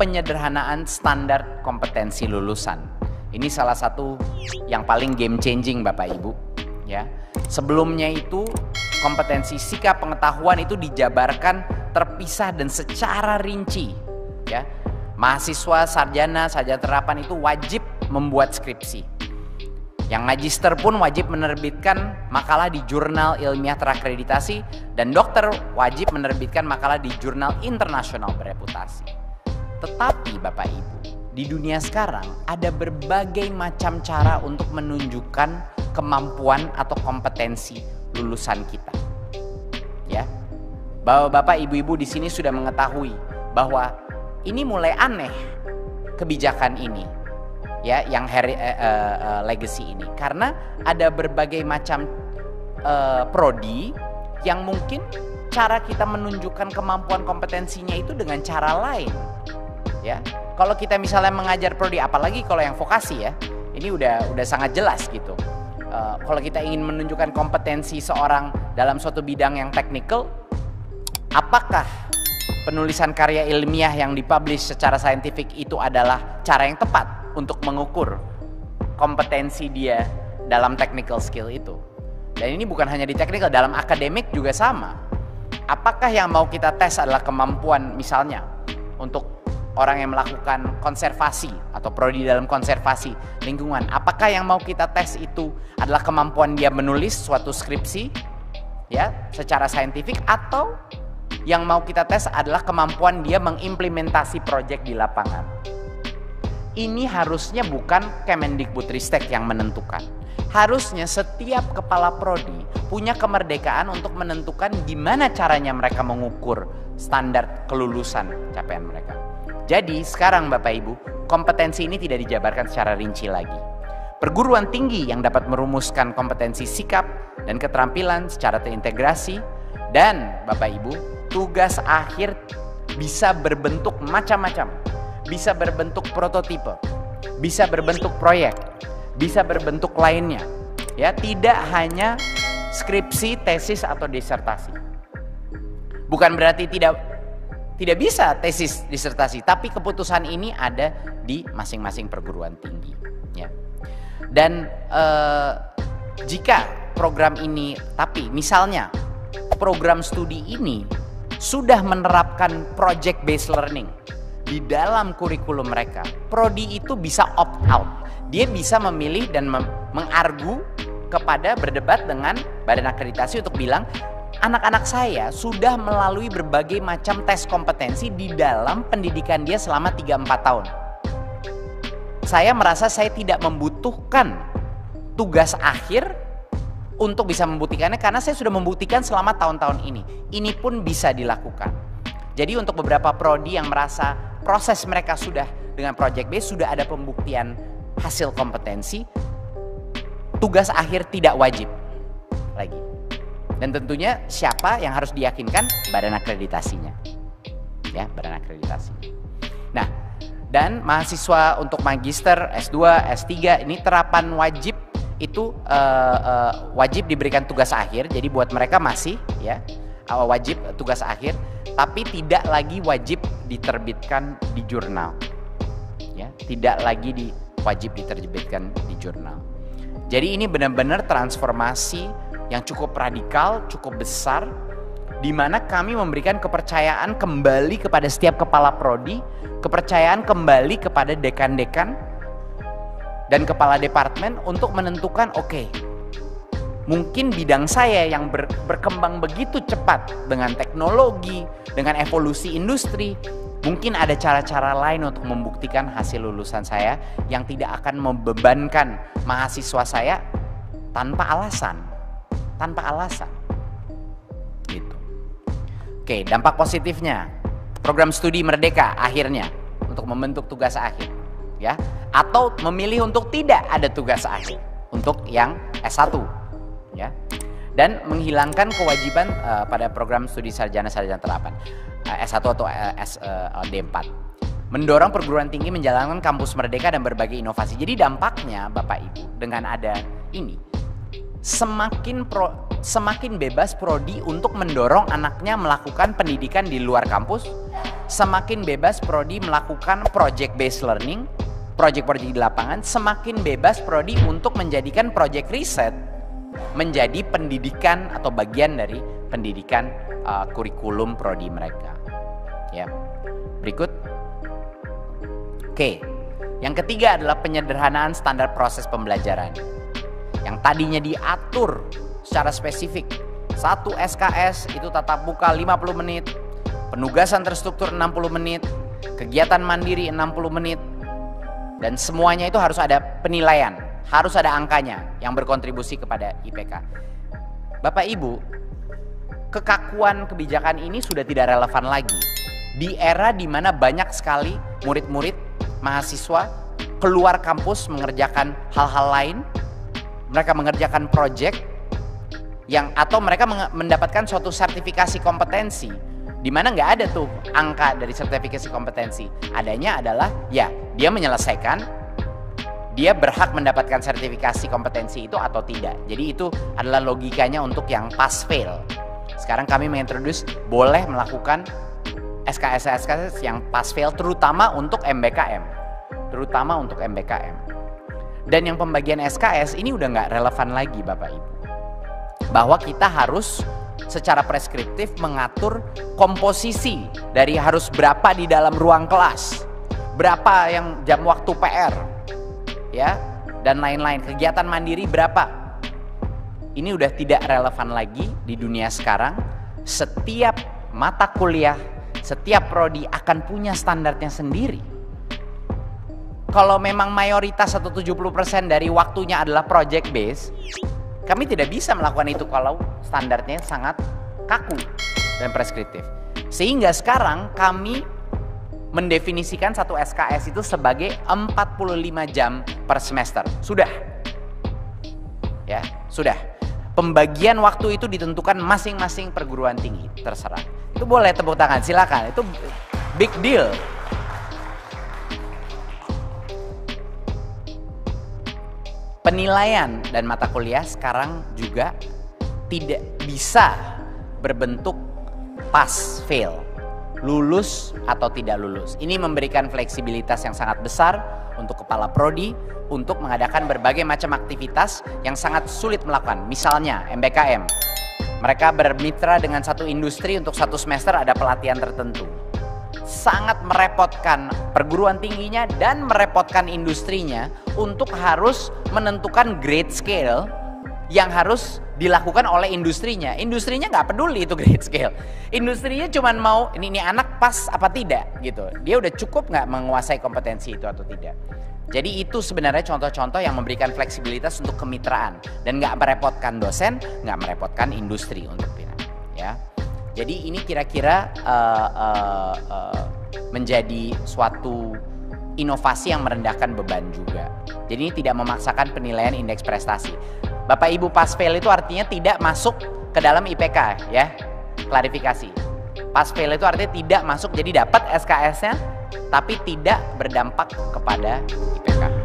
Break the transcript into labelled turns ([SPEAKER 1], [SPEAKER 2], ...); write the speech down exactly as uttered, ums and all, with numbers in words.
[SPEAKER 1] penyederhanaan standar kompetensi lulusan. Ini salah satu yang paling game changing Bapak Ibu, ya. Sebelumnya itu kompetensi sikap pengetahuan itu dijabarkan terpisah dan secara rinci, ya. Mahasiswa sarjana, sarjana terapan itu wajib membuat skripsi. Yang magister pun wajib menerbitkan makalah di jurnal ilmiah terakreditasi, dan dokter wajib menerbitkan makalah di jurnal internasional bereputasi. Tetapi Bapak Ibu, di dunia sekarang ada berbagai macam cara untuk menunjukkan kemampuan atau kompetensi lulusan kita. Ya. Bahwa Bapak Ibu-ibu di sini sudah mengetahui bahwa ini mulai aneh kebijakan ini. Ya, yang heri, uh, uh, legacy ini, karena ada berbagai macam uh, prodi yang mungkin cara kita menunjukkan kemampuan kompetensinya itu dengan cara lain, ya. Kalau kita misalnya mengajar prodi, apalagi kalau yang vokasi, ya, ini udah udah sangat jelas gitu. Uh, kalau kita ingin menunjukkan kompetensi seorang dalam suatu bidang yang teknikal, apakah penulisan karya ilmiah yang dipublish secara saintifik itu adalah cara yang tepat untuk mengukur kompetensi dia dalam technical skill itu? Dan ini bukan hanya di technical, dalam akademik juga sama. Apakah yang mau kita tes adalah kemampuan misalnya untuk orang yang melakukan konservasi atau prodi dalam konservasi lingkungan? Apakah yang mau kita tes itu adalah kemampuan dia menulis suatu skripsi, ya, secara saintifik, atau yang mau kita tes adalah kemampuan dia mengimplementasi proyek di lapangan? Ini harusnya bukan Kemendikbudristek yang menentukan. Harusnya setiap kepala prodi punya kemerdekaan untuk menentukan gimana caranya mereka mengukur standar kelulusan capaian mereka. Jadi sekarang Bapak Ibu, kompetensi ini tidak dijabarkan secara rinci lagi. Perguruan tinggi yang dapat merumuskan kompetensi sikap dan keterampilan secara terintegrasi, dan Bapak Ibu, tugas akhir bisa berbentuk macam-macam. Bisa berbentuk prototipe, bisa berbentuk proyek, bisa berbentuk lainnya. Ya, tidak hanya skripsi, tesis atau disertasi. Bukan berarti tidak tidak bisa tesis, disertasi, tapi keputusan ini ada di masing-masing perguruan tinggi, ya. Dan eh, jika program ini, tapi misalnya program studi ini sudah menerapkan project based learning di dalam kurikulum mereka, prodi itu bisa opt out. Dia bisa memilih dan mengargu kepada berdebat dengan badan akreditasi untuk bilang, anak-anak saya sudah melalui berbagai macam tes kompetensi di dalam pendidikan dia selama tiga sampai empat tahun. Saya merasa saya tidak membutuhkan tugas akhir untuk bisa membuktikannya, karena saya sudah membuktikan selama tahun-tahun ini. Ini pun bisa dilakukan. Jadi untuk beberapa prodi yang merasa proses mereka sudah dengan project base, sudah ada pembuktian hasil kompetensi, tugas akhir tidak wajib lagi. Dan tentunya siapa yang harus diyakinkan? Badan akreditasinya, ya, badan akreditasinya. Nah, dan mahasiswa untuk magister, S dua, S tiga ini terapan wajib itu uh, uh, wajib diberikan tugas akhir. Jadi buat mereka masih, ya, wajib tugas akhir, tapi tidak lagi wajib diterbitkan di jurnal, ya, tidak lagi di, wajib diterbitkan di jurnal. Jadi ini benar-benar transformasi yang cukup radikal, cukup besar, di mana kami memberikan kepercayaan kembali kepada setiap kepala prodi, kepercayaan kembali kepada dekan-dekan dan kepala departemen untuk menentukan, oke, okay, mungkin bidang saya yang ber, berkembang begitu cepat dengan teknologi, dengan evolusi industri, mungkin ada cara-cara lain untuk membuktikan hasil lulusan saya yang tidak akan membebankan mahasiswa saya tanpa alasan, tanpa alasan, gitu. Oke, dampak positifnya, program studi merdeka akhirnya untuk membentuk tugas akhir, ya, atau memilih untuk tidak ada tugas akhir untuk yang S satu. Ya, dan menghilangkan kewajiban uh, pada program studi sarjana sarjana terapan uh, S satu atau uh, S, uh, D empat. Mendorong perguruan tinggi menjalankan kampus merdeka dan berbagai inovasi. Jadi dampaknya Bapak Ibu dengan ada ini, semakin pro, semakin bebas prodi untuk mendorong anaknya melakukan pendidikan di luar kampus, semakin bebas prodi melakukan project based learning, project-project di lapangan, semakin bebas prodi untuk menjadikan project riset menjadi pendidikan atau bagian dari pendidikan uh, kurikulum prodi mereka. Ya. Berikut. Oke. Yang ketiga adalah penyederhanaan standar proses pembelajaran. Yang tadinya diatur secara spesifik. Satu S K S itu tatap muka lima puluh menit, penugasan terstruktur enam puluh menit, kegiatan mandiri enam puluh menit, dan semuanya itu harus ada penilaian, harus ada angkanya yang berkontribusi kepada I P K. Bapak Ibu, kekakuan kebijakan ini sudah tidak relevan lagi. Di era di mana banyak sekali murid-murid, mahasiswa keluar kampus mengerjakan hal-hal lain, mereka mengerjakan project yang atau mereka mendapatkan suatu sertifikasi kompetensi, di mana nggak ada tuh angka dari sertifikasi kompetensi. Adanya adalah ya dia menyelesaikan, dia berhak mendapatkan sertifikasi kompetensi itu atau tidak. Jadi itu adalah logikanya untuk yang pass fail. Sekarang kami mengintroduce boleh melakukan S K S S K S yang pass fail, terutama untuk M B K M, terutama untuk M B K M. Dan yang pembagian S K S ini udah nggak relevan lagi Bapak Ibu, bahwa kita harus secara preskriptif mengatur komposisi dari harus berapa di dalam ruang kelas, berapa yang jam waktu P R, ya, dan lain-lain, kegiatan mandiri berapa. Ini udah tidak relevan lagi di dunia sekarang. Setiap mata kuliah, setiap prodi akan punya standarnya sendiri. Kalau memang mayoritas atau tujuh puluh persen dari waktunya adalah project base, kami tidak bisa melakukan itu kalau standarnya sangat kaku dan preskriptif. Sehingga sekarang kami mendefinisikan satu S K S itu sebagai empat puluh lima jam per semester. Sudah. Ya, sudah. Pembagian waktu itu ditentukan masing-masing perguruan tinggi, terserah. Itu boleh tepuk tangan, silakan. Itu big deal. Penilaian dan mata kuliah sekarang juga tidak bisa berbentuk pass fail, lulus atau tidak lulus. Ini memberikan fleksibilitas yang sangat besar untuk kepala prodi untuk mengadakan berbagai macam aktivitas yang sangat sulit melakukan. Misalnya M B K M, mereka bermitra dengan satu industri untuk satu semester ada pelatihan tertentu. Sangat merepotkan perguruan tingginya dan merepotkan industrinya untuk harus menentukan grade scale yang harus dilakukan oleh industrinya. Industrinya nggak peduli itu grade scale. Industrinya cuma mau ini, ini anak pas apa tidak gitu. Dia udah cukup nggak menguasai kompetensi itu atau tidak. Jadi itu sebenarnya contoh-contoh yang memberikan fleksibilitas untuk kemitraan dan nggak merepotkan dosen, nggak merepotkan industri untuk pindah. Ya. Jadi ini kira-kira uh, uh, uh, menjadi suatu inovasi yang merendahkan beban juga. Jadi ini tidak memaksakan penilaian indeks prestasi. Bapak Ibu pass fail itu artinya tidak masuk ke dalam I P K ya. Klarifikasi. Pass fail itu artinya tidak masuk, jadi dapat S K S-nya tapi tidak berdampak kepada I P K.